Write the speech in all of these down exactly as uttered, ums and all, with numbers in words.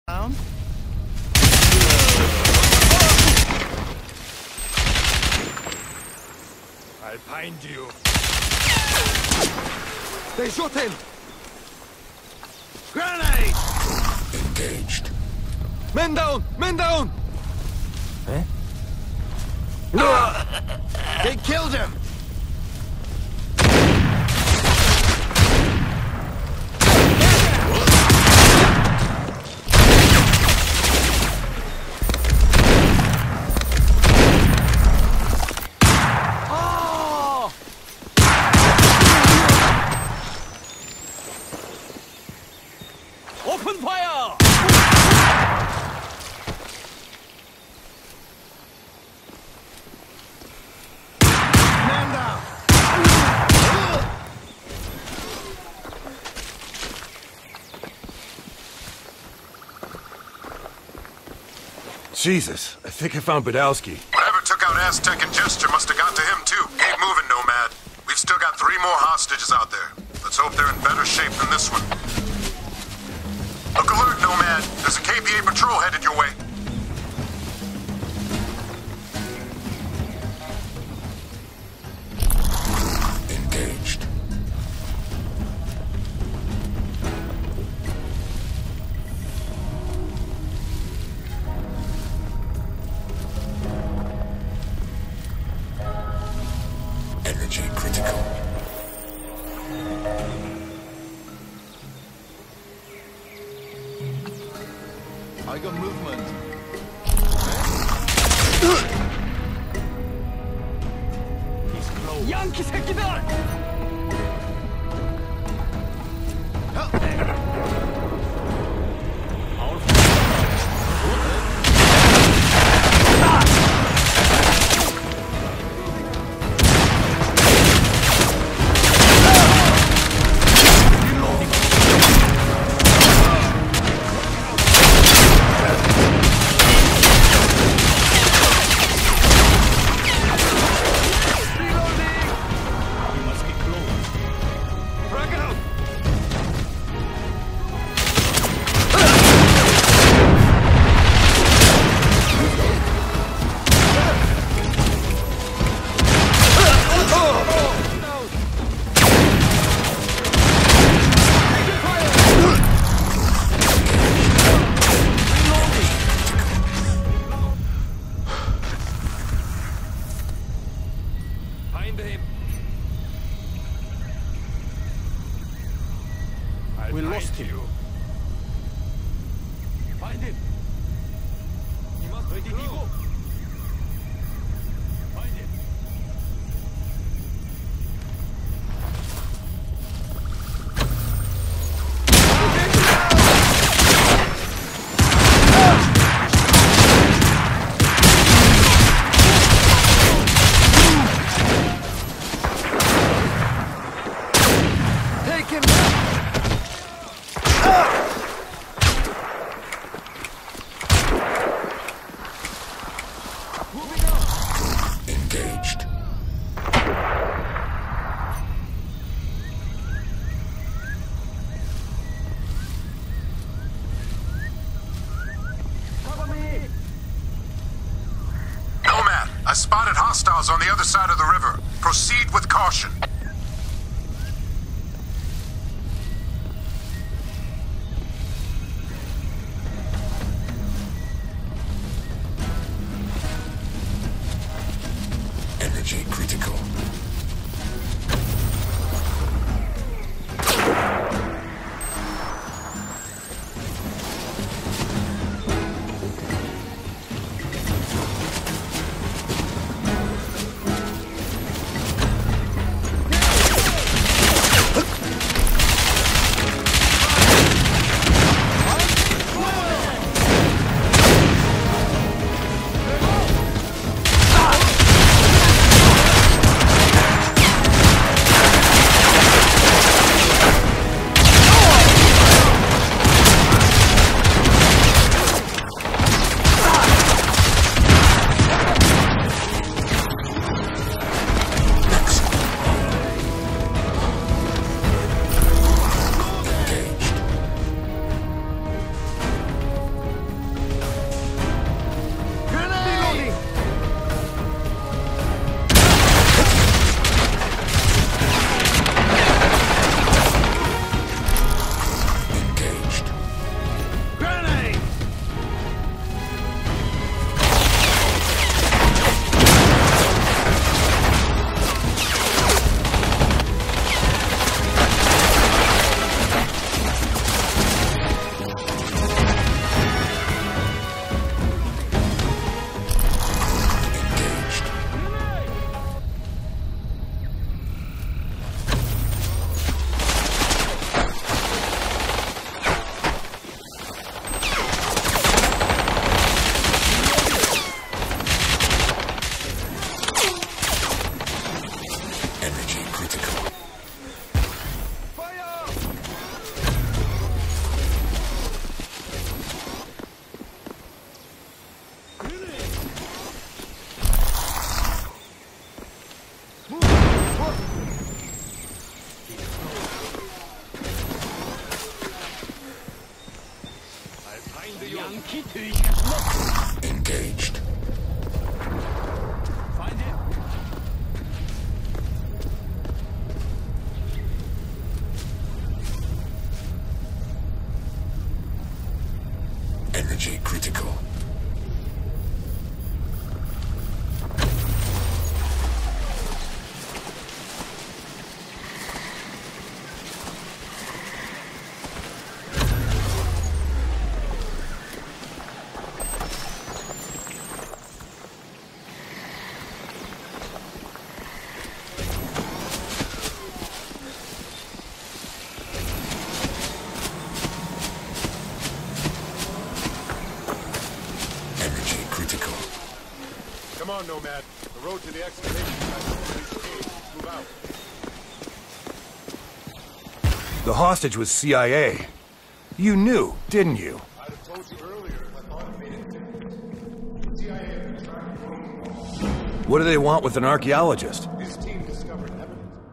Down. I'll find you. They shot him! Grenade! Engaged. Men down! Men down! Eh? They killed him! Open fire! Man down! Jesus, I think I found Badowski. Whatever took out Aztec and Gesture must have got to him too. Keep moving, Nomad. We've still got three more hostages out there. Let's hope they're in better shape than this one. Look alert, Nomad. There's a K P A patrol headed your way. Engaged. Energy critical. I got movement. He's close. 양키 새끼들! Find him. I'll We find lost him. you. Find him. You must ready to go. Find him. Take him down! Engaged. Nomad, I spotted hostiles on the other side of the river. Proceed with caution. Energy critical. Engaged. Find him. Energy critical. Energy critical. Come on, Nomad. The road to the excavation site is paved. Move out. The hostage was C I A. You knew, didn't you? I'd have told you earlier if I thought it made it different. C I A have been tracking. What do they want with an archaeologist? His team discovered evidence.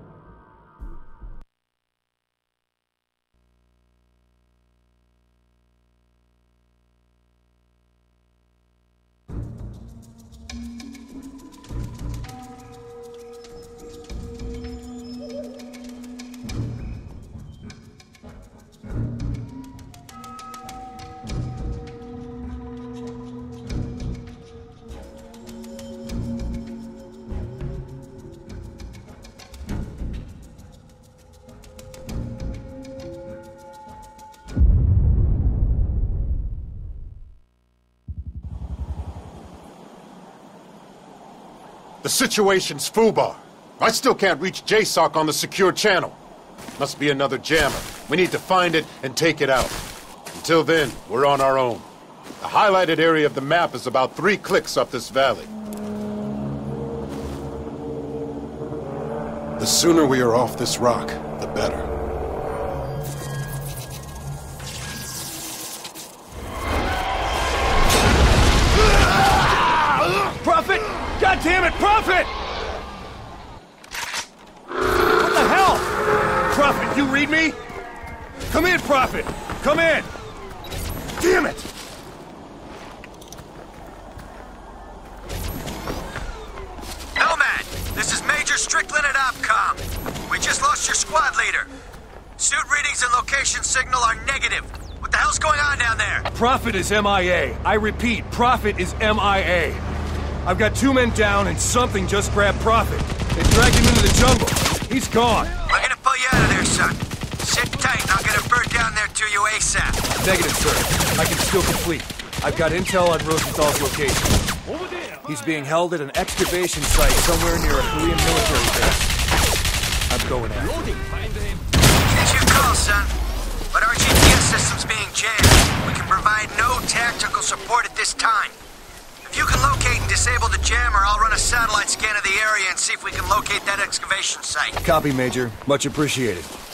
The situation's foobar. I still can't reach J SOC on the secure channel. Must be another jammer. We need to find it and take it out. Until then, we're on our own. The highlighted area of the map is about three clicks up this valley. The sooner we are off this rock, the better. Prophet! God damn it, Prophet! What the hell? Prophet, you read me? Come in, Prophet! Come in! Damn it! Nomad, this is Major Strickland at OPCOM. We just lost your squad leader. Suit readings and location signal are negative. What the hell's going on down there? Prophet is M I A. I repeat, Prophet is M I A. I've got two men down and something just grabbed Prophet. They dragged him into the jungle. He's gone. We're gonna pull you out of there, son. Sit tight and I'll get a bird down there to you ASAP. Negative, sir. I can still complete. I've got intel on Rosenthal's location. Over there. He's being held at an excavation site somewhere near a Korean military base. I'm going after him. Loading. Find him. It's your call, son. But our G P S system's being jammed. We can provide no tactical support at this time. If you can locate and disable the jammer, I'll run a satellite scan of the area and see if we can locate that excavation site. Copy, Major. Much appreciated.